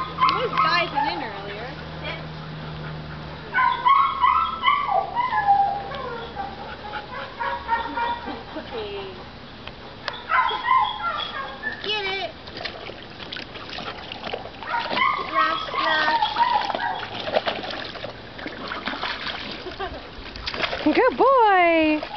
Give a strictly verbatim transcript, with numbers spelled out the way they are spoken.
Those guys went in earlier. Okay. Get it. Splash, splash. Good boy.